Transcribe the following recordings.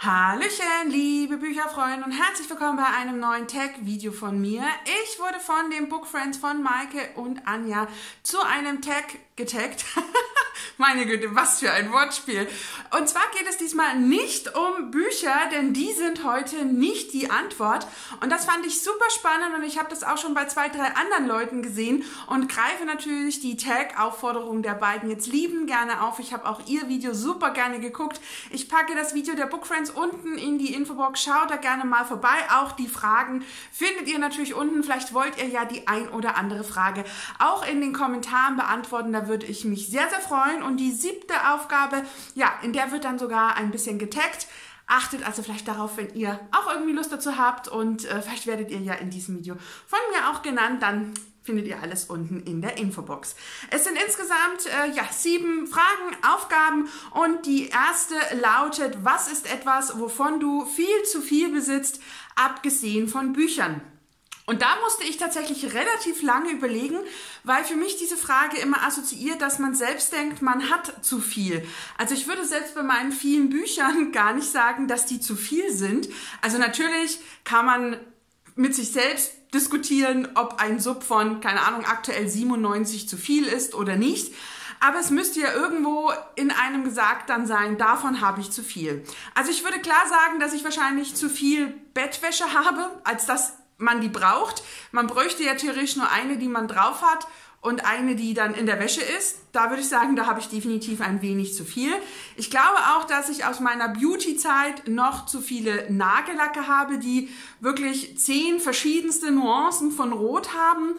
Hallöchen, liebe Bücherfreunde und herzlich willkommen bei einem neuen Tag-Video von mir. Ich wurde von den Bookfriends von Maike und Anja zu einem Tag getaggt. Meine Güte, was für ein Wortspiel. Und zwar geht es diesmal nicht um Bücher, denn die sind heute nicht die Antwort. Und das fand ich super spannend und ich habe das auch schon bei 2, 3 anderen Leuten gesehen und greife natürlich die Tag-Aufforderung der beiden jetzt liebend gerne auf. Ich habe auch ihr Video super gerne geguckt. Ich packe das Video der Bookfriends unten in die Infobox. Schaut da gerne mal vorbei. Auch die Fragen findet ihr natürlich unten. Vielleicht wollt ihr ja die ein oder andere Frage auch in den Kommentaren beantworten. Da würde ich mich sehr, sehr freuen. Und die 7. Aufgabe, ja, in der wird dann sogar ein bisschen getaggt. Achtet also vielleicht darauf, wenn ihr auch irgendwie Lust dazu habt und vielleicht werdet ihr ja in diesem Video von mir auch genannt, dann findet ihr alles unten in der Infobox. Es sind insgesamt 7 Fragen, Aufgaben und die erste lautet: Was ist etwas, wovon du viel zu viel besitzt, abgesehen von Büchern? Und da musste ich tatsächlich relativ lange überlegen, weil für mich diese Frage immer assoziiert, dass man selbst denkt, man hat zu viel. Also ich würde selbst bei meinen vielen Büchern gar nicht sagen, dass die zu viel sind. Also natürlich kann man mit sich selbst diskutieren, ob ein Sub von, keine Ahnung, aktuell 97 zu viel ist oder nicht. Aber es müsste ja irgendwo in einem gesagt dann sein, davon habe ich zu viel. Also ich würde klar sagen, dass ich wahrscheinlich zu viel Bettwäsche habe, als dass man die braucht. Man bräuchte ja theoretisch nur eine, die man drauf hat und eine, die dann in der Wäsche ist. Da würde ich sagen, da habe ich definitiv ein wenig zu viel. Ich glaube auch, dass ich aus meiner Beauty-Zeit noch zu viele Nagellacke habe, die wirklich 10 verschiedenste Nuancen von Rot haben.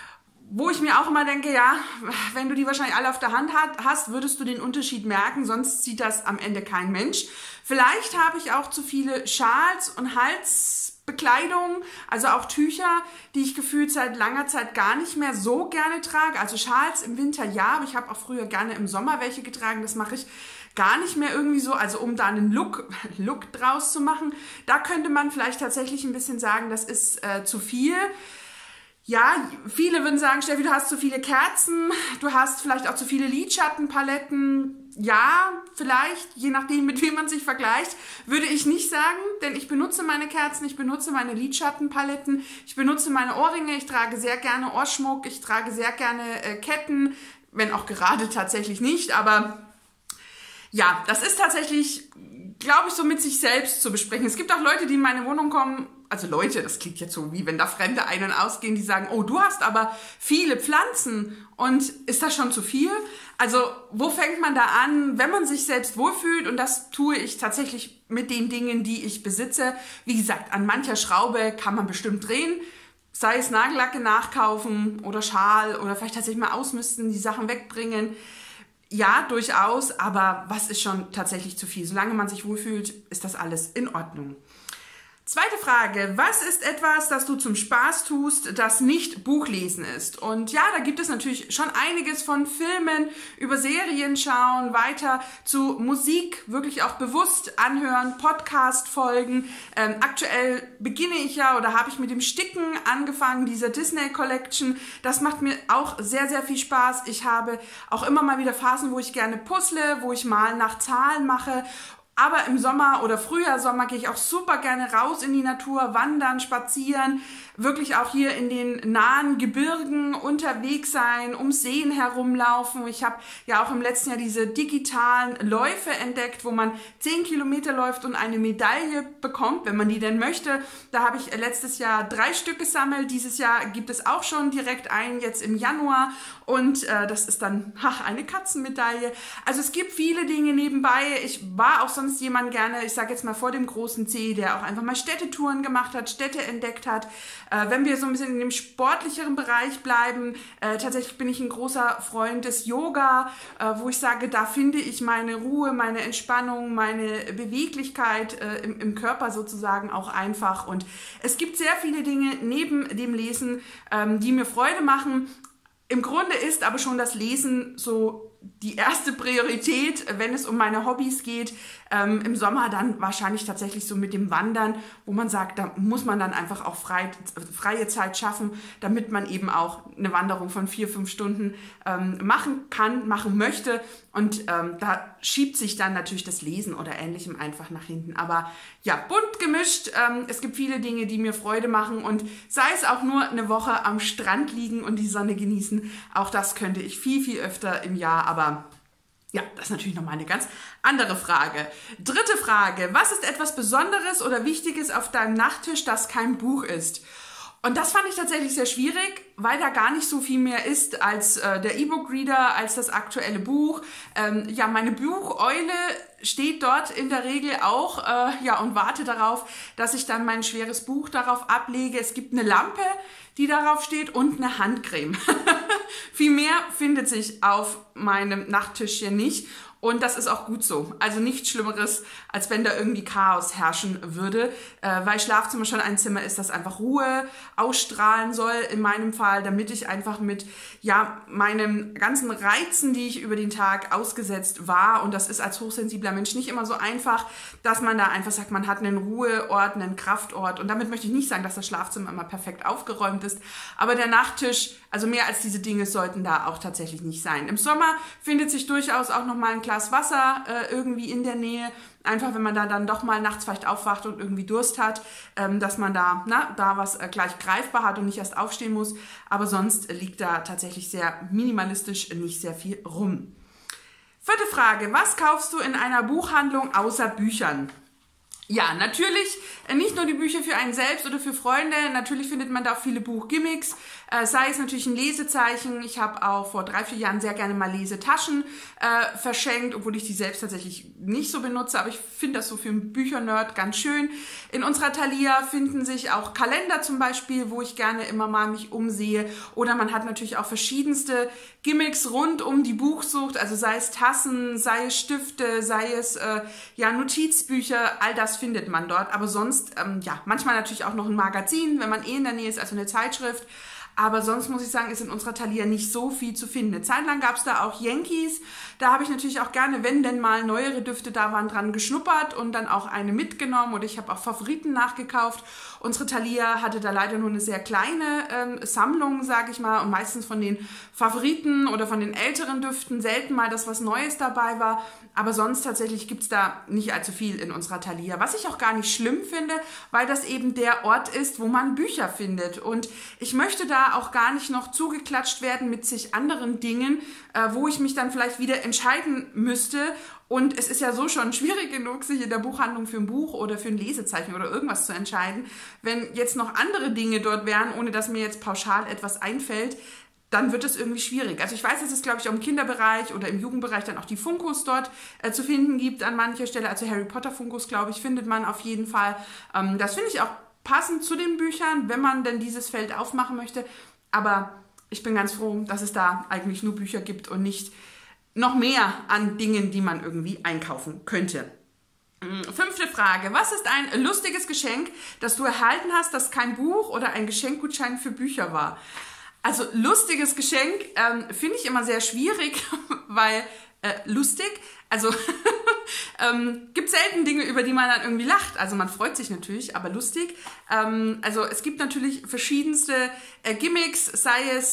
Wo ich mir auch immer denke, ja, wenn du die wahrscheinlich alle auf der Hand hast, würdest du den Unterschied merken, sonst sieht das am Ende kein Mensch. Vielleicht habe ich auch zu viele Schals und Halsbekleidung, also auch Tücher, die ich gefühlt seit langer Zeit gar nicht mehr so gerne trage. Also Schals im Winter ja, aber ich habe auch früher gerne im Sommer welche getragen. Das mache ich gar nicht mehr irgendwie so, also um da einen Look draus zu machen. Da könnte man vielleicht tatsächlich ein bisschen sagen, das ist zu viel. Ja, viele würden sagen, Steffi, du hast zu viele Kerzen, du hast vielleicht auch zu viele Lidschattenpaletten. Ja, vielleicht, je nachdem, mit wem man sich vergleicht, würde ich nicht sagen, denn ich benutze meine Kerzen, ich benutze meine Lidschattenpaletten, ich benutze meine Ohrringe, ich trage sehr gerne Ohrschmuck, ich trage sehr gerne Ketten, wenn auch gerade tatsächlich nicht, aber ja, das ist tatsächlich, glaube ich, so mit sich selbst zu besprechen. Es gibt auch Leute, die in meine Wohnung kommen, also Leute, das klingt jetzt so, wie wenn da Fremde ein- und ausgehen, die sagen, oh, du hast aber viele Pflanzen und ist das schon zu viel? Also wo fängt man da an, wenn man sich selbst wohlfühlt? Und das tue ich tatsächlich mit den Dingen, die ich besitze. Wie gesagt, an mancher Schraube kann man bestimmt drehen, sei es Nagellacke nachkaufen oder Schal oder vielleicht tatsächlich mal ausmisten, die Sachen wegbringen. Ja, durchaus, aber was ist schon tatsächlich zu viel? Solange man sich wohlfühlt, ist das alles in Ordnung. Zweite Frage: Was ist etwas, das du zum Spaß tust, das nicht Buchlesen ist? Und ja, da gibt es natürlich schon einiges von Filmen, über Serien schauen, weiter zu Musik, wirklich auch bewusst anhören, Podcast-Folgen. Aktuell beginne ich ja oder habe ich mit dem Sticken angefangen, dieser Disney Collection. Das macht mir auch sehr, sehr viel Spaß. Ich habe auch immer mal wieder Phasen, wo ich gerne puzzle, wo ich mal nach Zahlen mache. Aber im Sommer oder Frühjahr, gehe ich auch super gerne raus in die Natur, wandern, spazieren, wirklich auch hier in den nahen Gebirgen unterwegs sein, um Seen herumlaufen. Ich habe ja auch im letzten Jahr diese digitalen Läufe entdeckt, wo man 10 Kilometer läuft und eine Medaille bekommt, wenn man die denn möchte. Da habe ich letztes Jahr 3 Stück gesammelt. Dieses Jahr gibt es auch schon direkt einen, jetzt im Januar. Und das ist dann eine Katzenmedaille. Also es gibt viele Dinge nebenbei. Ich war auch sonst jemand gerne, ich sage jetzt mal vor dem großen C, der auch einfach mal Städtetouren gemacht hat, Städte entdeckt hat. Wenn wir so ein bisschen in dem sportlicheren Bereich bleiben, tatsächlich bin ich ein großer Freund des Yoga, wo ich sage, da finde ich meine Ruhe, meine Entspannung, meine Beweglichkeit im Körper sozusagen auch einfach. Und es gibt sehr viele Dinge neben dem Lesen, die mir Freude machen. Im Grunde ist aber schon das Lesen so die erste Priorität, wenn es um meine Hobbys geht. Im Sommer dann wahrscheinlich tatsächlich so mit dem Wandern, wo man sagt, da muss man dann einfach auch freie Zeit schaffen, damit man eben auch eine Wanderung von 4-5 Stunden machen möchte. Und da schiebt sich dann natürlich das Lesen oder Ähnlichem einfach nach hinten. Aber ja, bunt gemischt. Es gibt viele Dinge, die mir Freude machen. Und sei es auch nur eine Woche am Strand liegen und die Sonne genießen, auch das könnte ich viel, viel öfter im Jahr. Aber ja, das ist natürlich nochmal eine ganz andere Frage. Dritte Frage. Was ist etwas Besonderes oder Wichtiges auf deinem Nachttisch, das kein Buch ist? Und das fand ich tatsächlich sehr schwierig, weil da gar nicht so viel mehr ist als der E-Book-Reader, als das aktuelle Buch. Ja, meine Bucheule steht dort in der Regel auch und warte darauf, dass ich dann mein schweres Buch darauf ablege. Es gibt eine Lampe, die darauf steht und eine Handcreme. Viel mehr findet sich auf meinem Nachttischchen nicht. Und das ist auch gut so. Also nichts Schlimmeres, als wenn da irgendwie Chaos herrschen würde, weil Schlafzimmer schon ein Zimmer ist, das einfach Ruhe ausstrahlen soll, in meinem Fall, damit ich einfach mit meinen ganzen Reizen, die ich über den Tag ausgesetzt war, und das ist als hochsensibler Mensch nicht immer so einfach, dass man da einfach sagt, man hat einen Ruheort, einen Kraftort, und damit möchte ich nicht sagen, dass das Schlafzimmer immer perfekt aufgeräumt ist, aber der Nachttisch, also mehr als diese Dinge sollten da auch tatsächlich nicht sein. Im Sommer findet sich durchaus auch nochmal ein Glas Wasser irgendwie in der Nähe, einfach wenn man da dann doch mal nachts vielleicht aufwacht und irgendwie Durst hat, dass man da was gleich greifbar hat und nicht erst aufstehen muss, aber sonst liegt da tatsächlich sehr minimalistisch nicht sehr viel rum. Vierte Frage, was kaufst du in einer Buchhandlung außer Büchern? Ja, natürlich nicht nur die Bücher für einen selbst oder für Freunde, natürlich findet man da auch viele Buchgimmicks, sei es natürlich ein Lesezeichen. Ich habe auch vor 3-4 Jahren sehr gerne mal Lesetaschen verschenkt, obwohl ich die selbst tatsächlich nicht so benutze, aber ich finde das so für einen Büchernerd ganz schön. In unserer Thalia finden sich auch Kalender zum Beispiel, wo ich gerne immer mal mich umsehe, oder man hat natürlich auch verschiedenste Gimmicks rund um die Buchsucht, also sei es Tassen, sei es Stifte, sei es Notizbücher, all das findet man dort, aber sonst, manchmal natürlich auch noch ein Magazin, wenn man in der Nähe ist, also eine Zeitschrift, aber sonst muss ich sagen, ist in unserer Thalia nicht so viel zu finden. Eine Zeit lang gab es da auch Yankees, da habe ich natürlich auch gerne, wenn denn mal neuere Düfte da waren, dran geschnuppert und dann auch eine mitgenommen, oder ich habe auch Favoriten nachgekauft. Unsere Thalia hatte da leider nur eine sehr kleine Sammlung, sage ich mal, und meistens von den Favoriten oder von den älteren Düften, selten mal, dass was Neues dabei war, aber sonst tatsächlich gibt es da nicht allzu viel in unserer Thalia, was ich auch gar nicht schlimm finde, weil das eben der Ort ist, wo man Bücher findet, und ich möchte da auch gar nicht noch zugeklatscht werden mit zig anderen Dingen, wo ich mich dann vielleicht wieder entscheiden müsste. Und es ist ja so schon schwierig genug, sich in der Buchhandlung für ein Buch oder für ein Lesezeichen oder irgendwas zu entscheiden. Wenn jetzt noch andere Dinge dort wären, ohne dass mir jetzt pauschal etwas einfällt, dann wird es irgendwie schwierig. Also ich weiß, dass es, glaube ich, auch im Kinderbereich oder im Jugendbereich dann auch die Funkos dort zu finden gibt an mancher Stelle. Also Harry Potter Funkos, glaube ich, findet man auf jeden Fall. Das finde ich auch passend zu den Büchern, wenn man denn dieses Feld aufmachen möchte. Aber ich bin ganz froh, dass es da eigentlich nur Bücher gibt und nicht noch mehr an Dingen, die man irgendwie einkaufen könnte. 5. Frage. Was ist ein lustiges Geschenk, das du erhalten hast, das kein Buch oder ein Geschenkgutschein für Bücher war? Also lustiges Geschenk finde ich immer sehr schwierig, weil lustig, also gibt selten Dinge, über die man dann irgendwie lacht. Also man freut sich natürlich, aber lustig. Also es gibt natürlich verschiedenste Gimmicks, sei es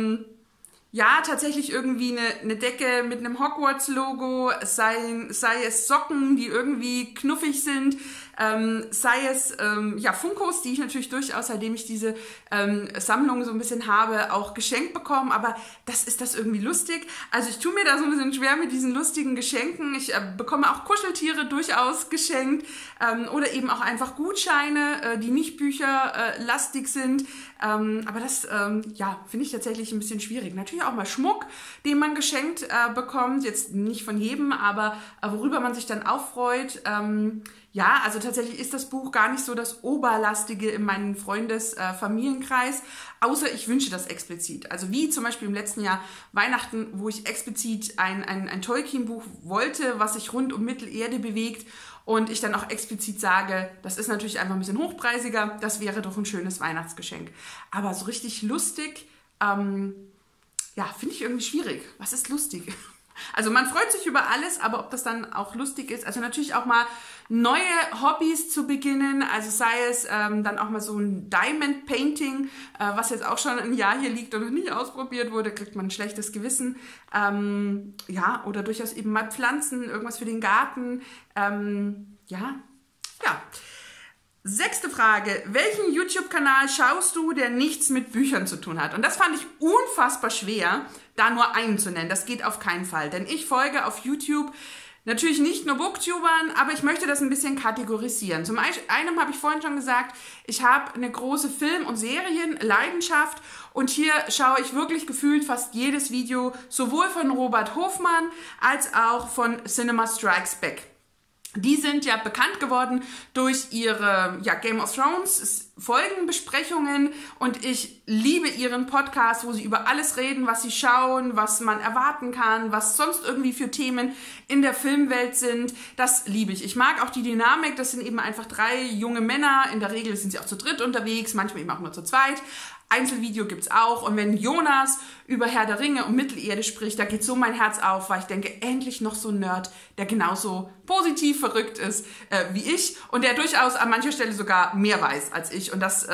tatsächlich irgendwie eine Decke mit einem Hogwarts-Logo, sei es Socken, die irgendwie knuffig sind, sei es Funkos, die ich natürlich durchaus, seitdem ich diese Sammlung so ein bisschen habe, auch geschenkt bekommen, aber das ist das irgendwie lustig. Also ich tue mir da so ein bisschen schwer mit diesen lustigen Geschenken. Ich bekomme auch Kuscheltiere durchaus geschenkt oder eben auch einfach Gutscheine, die nicht bücherlastig sind, aber das finde ich tatsächlich ein bisschen schwierig. Natürlich auch mal Schmuck, den man geschenkt bekommt, jetzt nicht von jedem, aber worüber man sich dann auch freut. Also tatsächlich ist das Buch gar nicht so das Oberlastige in meinem Familienkreis, außer ich wünsche das explizit. Also wie zum Beispiel im letzten Jahr Weihnachten, wo ich explizit ein Tolkien-Buch wollte, was sich rund um Mittelerde bewegt, und ich dann auch explizit sage, das ist natürlich einfach ein bisschen hochpreisiger, das wäre doch ein schönes Weihnachtsgeschenk. Aber so richtig lustig, finde ich irgendwie schwierig. Was ist lustig? Also man freut sich über alles, aber ob das dann auch lustig ist, also natürlich auch mal neue Hobbys zu beginnen, also sei es dann auch mal so ein Diamond Painting, was jetzt auch schon ein Jahr hier liegt und noch nicht ausprobiert wurde, kriegt man ein schlechtes Gewissen. Ja, oder durchaus eben mal Pflanzen, irgendwas für den Garten. Ja. 6. Frage. Welchen YouTube-Kanal schaust du, der nichts mit Büchern zu tun hat? Und das fand ich unfassbar schwer, da nur einen zu nennen. Das geht auf keinen Fall, denn ich folge auf YouTube natürlich nicht nur Booktubern, aber ich möchte das ein bisschen kategorisieren. Zum einen habe ich vorhin schon gesagt, ich habe eine große Film- und Serienleidenschaft und hier schaue ich wirklich gefühlt fast jedes Video, sowohl von Robert Hofmann als auch von Cinema Strikes Back. Die sind ja bekannt geworden durch ihre Game of Thrones Folgenbesprechungen und ich liebe ihren Podcast, wo sie über alles reden, was sie schauen, was man erwarten kann, was sonst irgendwie für Themen in der Filmwelt sind. Das liebe ich. Ich mag auch die Dynamik, das sind eben einfach 3 junge Männer, in der Regel sind sie auch zu dritt unterwegs, manchmal eben auch nur zu zweit. Einzelvideo gibt's auch und wenn Jonas über Herr der Ringe und Mittelerde spricht, da geht so mein Herz auf, weil ich denke, endlich noch so ein Nerd, der genauso positiv verrückt ist wie ich und der durchaus an mancher Stelle sogar mehr weiß als ich und das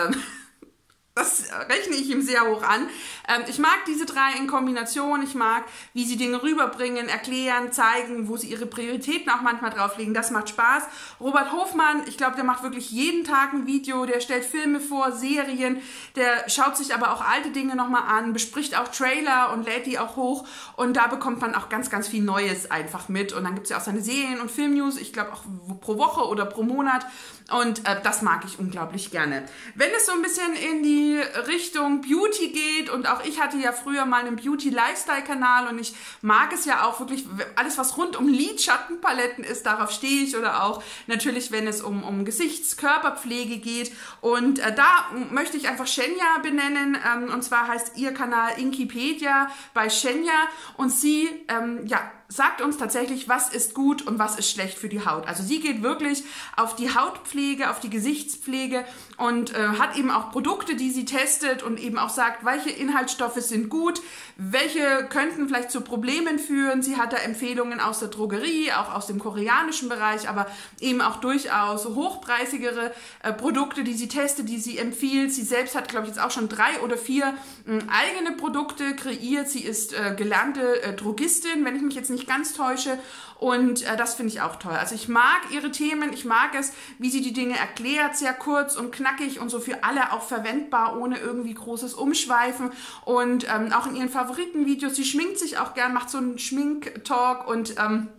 rechne ich ihm sehr hoch an. Ich mag diese 3 in Kombination. Ich mag, wie sie Dinge rüberbringen, erklären, zeigen, wo sie ihre Prioritäten auch manchmal drauflegen. Das macht Spaß. Robert Hofmann, ich glaube, der macht wirklich jeden Tag ein Video. Der stellt Filme vor, Serien. Der schaut sich aber auch alte Dinge nochmal an, bespricht auch Trailer und lädt die auch hoch. Und da bekommt man auch ganz, ganz viel Neues einfach mit. Und dann gibt es ja auch seine Serien- und Filmnews. Ich glaube auch pro Woche oder pro Monat. Und das mag ich unglaublich gerne. Wenn es so ein bisschen in die Richtung Beauty geht und auch ich hatte ja früher mal einen Beauty-Lifestyle-Kanal und ich mag es ja auch wirklich, alles was rund um Lidschattenpaletten ist, darauf stehe ich oder auch natürlich, wenn es um Gesichts-Körperpflege geht und da möchte ich einfach Shenya benennen und zwar heißt ihr Kanal Inkipedia bei Shenya und sie, sagt uns tatsächlich, was ist gut und was ist schlecht für die Haut. Also sie geht wirklich auf die Hautpflege, auf die Gesichtspflege und hat eben auch Produkte, die sie testet und eben auch sagt, welche Inhaltsstoffe sind gut, welche könnten vielleicht zu Problemen führen. Sie hat da Empfehlungen aus der Drogerie, auch aus dem koreanischen Bereich, aber eben auch durchaus hochpreisigere Produkte, die sie testet, die sie empfiehlt. Sie selbst hat, glaube ich, jetzt auch schon 3 oder 4 eigene Produkte kreiert. Sie ist gelernte Drogistin, wenn ich mich jetzt nicht ganz täusche und das finde ich auch toll. Also ich mag ihre Themen, ich mag es, wie sie die Dinge erklärt, sehr kurz und knackig und so für alle auch verwendbar, ohne irgendwie großes Umschweifen und auch in ihren Favoritenvideos, sie schminkt sich auch gern, macht so einen Schminktalk und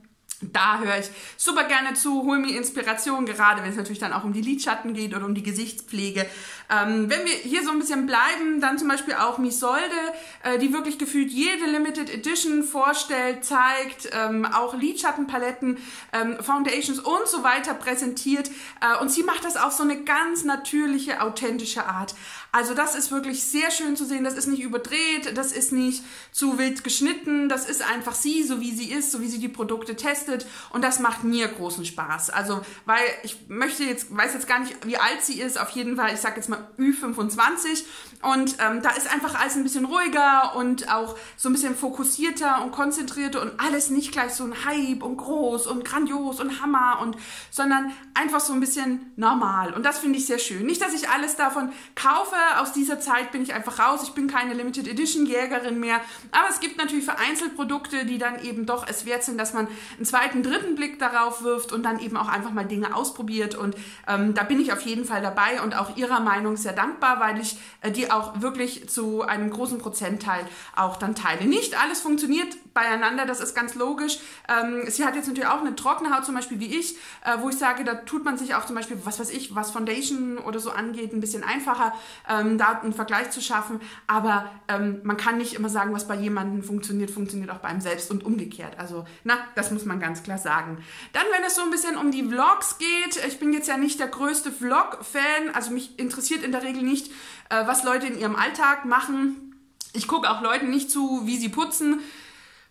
da höre ich super gerne zu, hole mir Inspiration, gerade wenn es natürlich dann auch um die Lidschatten geht oder um die Gesichtspflege. Wenn wir hier so ein bisschen bleiben, dann zum Beispiel auch Misolde, die wirklich gefühlt jede Limited Edition vorstellt, zeigt, auch Lidschattenpaletten, Foundations und so weiter präsentiert. Und sie macht das auf so eine ganz natürliche, authentische Art. Also das ist wirklich sehr schön zu sehen, das ist nicht überdreht, das ist nicht zu wild geschnitten, das ist einfach sie, so wie sie ist, so wie sie die Produkte testet und das macht mir großen Spaß. Also, weil ich weiß jetzt gar nicht, wie alt sie ist, auf jeden Fall, ich sag jetzt mal Ü25 und da ist einfach alles ein bisschen ruhiger und auch so ein bisschen fokussierter und konzentrierter und alles nicht gleich so ein Hype und groß und grandios und Hammer sondern einfach so ein bisschen normal und das finde ich sehr schön. Nicht, dass ich alles davon kaufe, aus dieser Zeit bin ich einfach raus, ich bin keine Limited Edition Jägerin mehr, aber es gibt natürlich vereinzelt Produkte, die dann eben doch es wert sind, dass man einen zweiten, dritten Blick darauf wirft und dann eben auch einfach mal Dinge ausprobiert und da bin ich auf jeden Fall dabei und auch ihrer Meinung sehr dankbar, weil ich die auch wirklich zu einem großen Prozentteil auch dann teile. Nicht alles funktioniert beieinander, das ist ganz logisch. Sie hat jetzt natürlich auch eine trockene Haut, zum Beispiel wie ich, wo ich sage, da tut man sich auch zum Beispiel, was weiß ich, was Foundation oder so angeht, ein bisschen einfacher, da einen Vergleich zu schaffen, aber man kann nicht immer sagen, was bei jemandem funktioniert, funktioniert auch bei einem selbst und umgekehrt. Also, das muss man ganz klar sagen. Dann, wenn es so ein bisschen um die Vlogs geht, ich bin jetzt ja nicht der größte Vlog-Fan, also mich interessiert in der Regel nicht, was Leute in ihrem Alltag machen. Ich gucke auch Leuten nicht zu, wie sie putzen.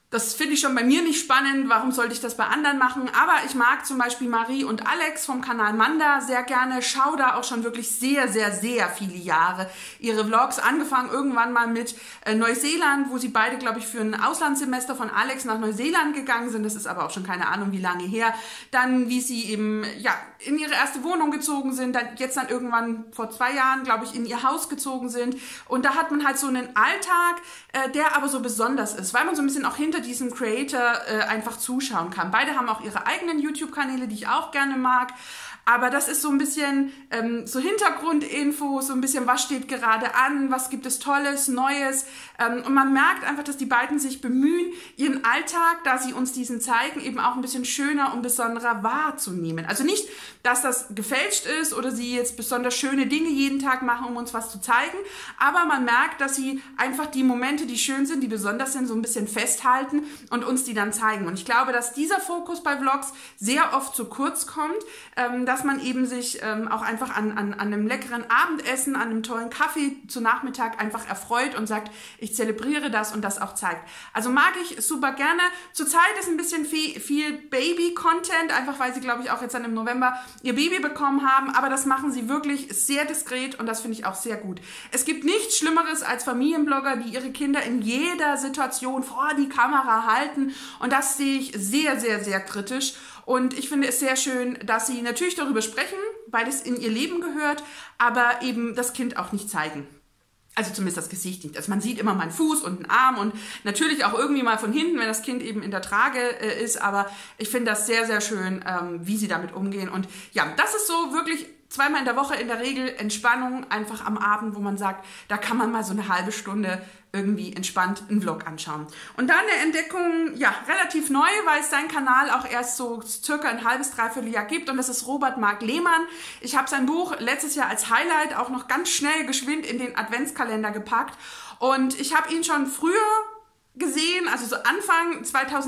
Das finde ich schon bei mir nicht spannend, warum sollte ich das bei anderen machen? Aber ich mag zum Beispiel Marie und Alex vom Kanal Manda sehr gerne, schaue da auch schon wirklich sehr, sehr, sehr viele Jahre ihre Vlogs, angefangen irgendwann mal mit Neuseeland, wo sie beide, glaube ich, für ein Auslandssemester von Alex nach Neuseeland gegangen sind, das ist aber auch schon keine Ahnung, wie lange her. Dann, wie sie eben, ja, in ihre erste Wohnung gezogen sind, jetzt dann irgendwann vor 2 Jahren, glaube ich, in ihr Haus gezogen sind. Und da hat man halt so einen Alltag, der aber so besonders ist, weil man so ein bisschen auch hinter diesem Creator einfach zuschauen kann. Beide haben auch ihre eigenen YouTube-Kanäle, die ich auch gerne mag. Aber das ist so ein bisschen so Hintergrundinfos, so ein bisschen, was steht gerade an, was gibt es Tolles, Neues. Und man merkt einfach, dass die beiden sich bemühen, ihren Alltag, da sie uns diesen zeigen, eben auch ein bisschen schöner und besonderer wahrzunehmen. Also nicht, dass das gefälscht ist oder sie jetzt besonders schöne Dinge jeden Tag machen, um uns was zu zeigen. Aber man merkt, dass sie einfach die Momente, die schön sind, die besonders sind, so ein bisschen festhalten und uns die dann zeigen. Und ich glaube, dass dieser Fokus bei Vlogs sehr oft zu kurz kommt, dass man eben sich auch einfach an einem leckeren Abendessen, an einem tollen Kaffee zu Nachmittag einfach erfreut und sagt, ich zelebriere das und das auch zeigt. Also mag ich super gerne. Zurzeit ist ein bisschen viel Baby-Content, einfach weil sie, glaube ich, auch jetzt dann im November ihr Baby bekommen haben, aber das machen sie wirklich sehr diskret und das finde ich auch sehr gut. Es gibt nichts Schlimmeres als Familienblogger, die ihre Kinder in jeder Situation vor die Kamera halten und das sehe ich sehr, sehr, sehr kritisch. Und ich finde es sehr schön, dass sie natürlich darüber sprechen, weil es in ihr Leben gehört, aber eben das Kind auch nicht zeigen. Also zumindest das Gesicht nicht. Also man sieht immer mal einen Fuß und einen Arm und natürlich auch irgendwie mal von hinten, wenn das Kind eben in der Trage ist. Aber ich finde das sehr, sehr schön, wie sie damit umgehen. Und ja, das ist so wirklich 2-mal in der Woche in der Regel Entspannung, einfach am Abend, wo man sagt, da kann man mal so eine halbe Stunde irgendwie entspannt einen Vlog anschauen. Und dann eine Entdeckung, ja, relativ neu, weil es seinen Kanal auch erst so circa ein halbes, dreiviertel Jahr gibt und das ist Robert Marc Lehmann. Ich habe sein Buch letztes Jahr als Highlight auch noch ganz schnell geschwind in den Adventskalender gepackt und ich habe ihn schon früher gesehen, also so Anfang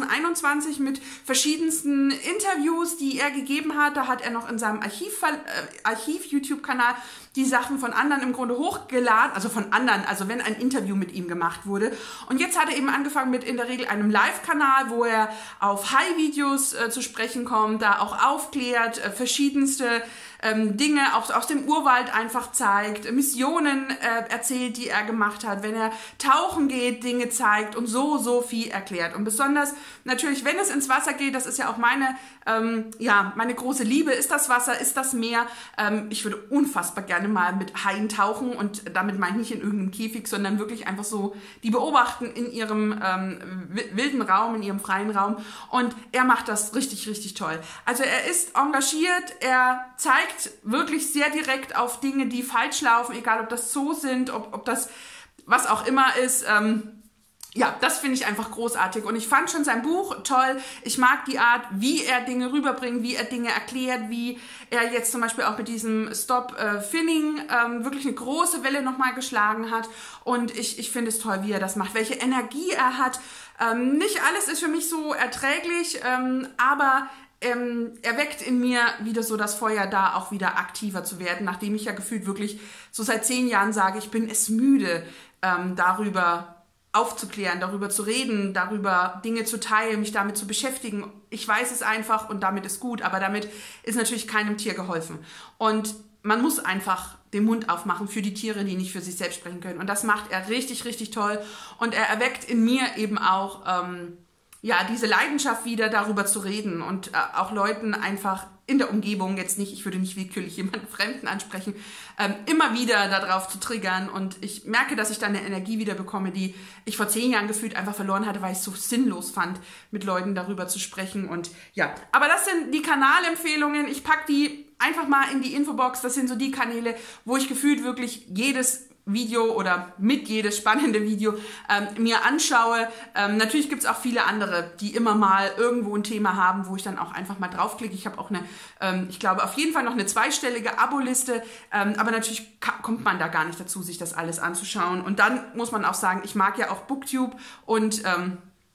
2021 mit verschiedensten Interviews, die er gegeben hat. Da hat er noch in seinem Archiv-YouTube-Kanal die Sachen von anderen im Grunde hochgeladen, also von anderen, also wenn ein Interview mit ihm gemacht wurde. Und jetzt hat er eben angefangen mit in der Regel einem Live-Kanal, wo er auf High-Videos zu sprechen kommt, da auch aufklärt, verschiedenste Dinge auch aus dem Urwald einfach zeigt, Missionen erzählt, die er gemacht hat, wenn er tauchen geht, Dinge zeigt und so viel erklärt. Und besonders natürlich, wenn es ins Wasser geht, das ist ja auch meine große Liebe, ist das Wasser, ist das Meer. Ich würde unfassbar gerne mal mit Haien tauchen und damit meine ich nicht in irgendeinem Käfig, sondern wirklich einfach so die beobachten in ihrem wilden Raum, in ihrem freien Raum. Und er macht das richtig, richtig toll. Also er ist engagiert, er zeigt wirklich sehr direkt auf Dinge, die falsch laufen, egal ob das Zoos sind, ob das was auch immer ist. Ja, das finde ich einfach großartig und ich fand schon sein Buch toll. Ich mag die Art, wie er Dinge rüberbringt, wie er Dinge erklärt, wie er jetzt zum Beispiel auch mit diesem Stop Finning wirklich eine große Welle nochmal geschlagen hat und ich finde es toll, wie er das macht, welche Energie er hat. Nicht alles ist für mich so erträglich, aber er weckt in mir wieder so das Feuer da, auch wieder aktiver zu werden, nachdem ich ja gefühlt wirklich so seit 10 Jahren sage, ich bin es müde, darüber aufzuklären, darüber zu reden, darüber Dinge zu teilen, mich damit zu beschäftigen. Ich weiß es einfach und damit ist gut, aber damit ist natürlich keinem Tier geholfen. Und man muss einfach den Mund aufmachen für die Tiere, die nicht für sich selbst sprechen können. Und das macht er richtig, richtig toll. Und er erweckt in mir eben auch diese Leidenschaft wieder, darüber zu reden und auch Leuten einfach in der Umgebung, jetzt nicht, ich würde nicht willkürlich jemanden Fremden ansprechen, immer wieder darauf zu triggern und ich merke, dass ich dann eine Energie wieder bekomme, die ich vor 10 Jahren gefühlt einfach verloren hatte, weil ich es so sinnlos fand, mit Leuten darüber zu sprechen und ja, aber das sind die Kanalempfehlungen, ich packe die einfach mal in die Infobox, das sind so die Kanäle, wo ich gefühlt wirklich jedes Video oder mit jedes spannende Video mir anschaue. Natürlich gibt es auch viele andere, die immer mal irgendwo ein Thema haben, wo ich dann auch einfach mal draufklicke. Ich habe auch ich glaube auf jeden Fall noch eine 2-stellige Abo-Liste, aber natürlich kommt man da gar nicht dazu, sich das alles anzuschauen. Und dann muss man auch sagen, ich mag ja auch Booktube und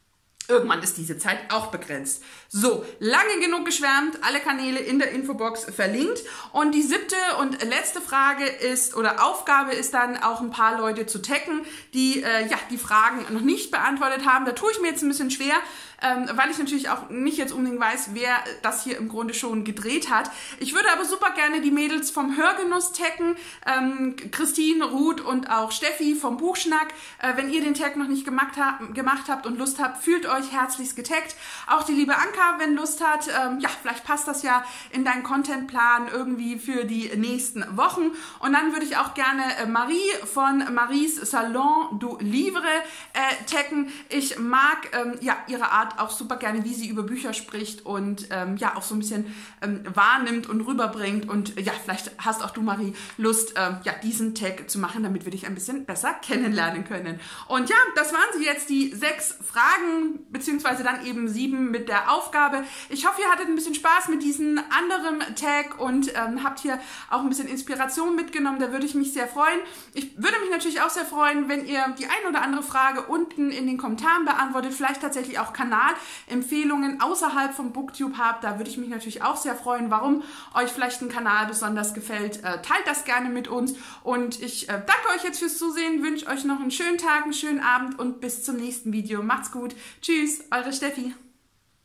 Irgendwann ist diese Zeit auch begrenzt. So, lange genug geschwärmt, alle Kanäle in der Infobox verlinkt. Und die 7. und letzte Frage ist, oder Aufgabe ist dann auch ein paar Leute zu taggen, die die Fragen noch nicht beantwortet haben. Da tue ich mir jetzt ein bisschen schwer, weil ich natürlich auch nicht jetzt unbedingt weiß, wer das hier im Grunde schon gedreht hat. Ich würde aber super gerne die Mädels vom Hörgenuss taggen, Christine, Ruth und auch Steffi vom Buchschnack. Wenn ihr den Tag noch nicht gemacht habt und Lust habt, fühlt euch herzlichst getaggt. Auch die liebe Anka, wenn Lust hat, vielleicht passt das ja in deinen Contentplan irgendwie für die nächsten Wochen. Und dann würde ich auch gerne Marie von Maries Salon du Livre taggen. Ich mag ihre Art auch super gerne, wie sie über Bücher spricht und auch so ein bisschen wahrnimmt und rüberbringt. Und vielleicht hast auch du, Marie, Lust, diesen Tag zu machen, damit wir dich ein bisschen besser kennenlernen können. Und ja, das waren sie jetzt, die 6 Fragen, beziehungsweise dann eben 7 mit der Aufgabe. Ich hoffe, ihr hattet ein bisschen Spaß mit diesem anderen Tag und habt hier auch ein bisschen Inspiration mitgenommen. Da würde ich mich sehr freuen. Ich würde mich natürlich auch sehr freuen, wenn ihr die ein oder andere Frage unten in den Kommentaren beantwortet, vielleicht tatsächlich auch Kanalempfehlungen außerhalb von Booktube habt. Da würde ich mich natürlich auch sehr freuen, warum euch vielleicht ein Kanal besonders gefällt. Teilt das gerne mit uns und ich danke euch jetzt fürs Zusehen, wünsche euch noch einen schönen Tag, einen schönen Abend und bis zum nächsten Video. Macht's gut. Tschüss, eure Steffi.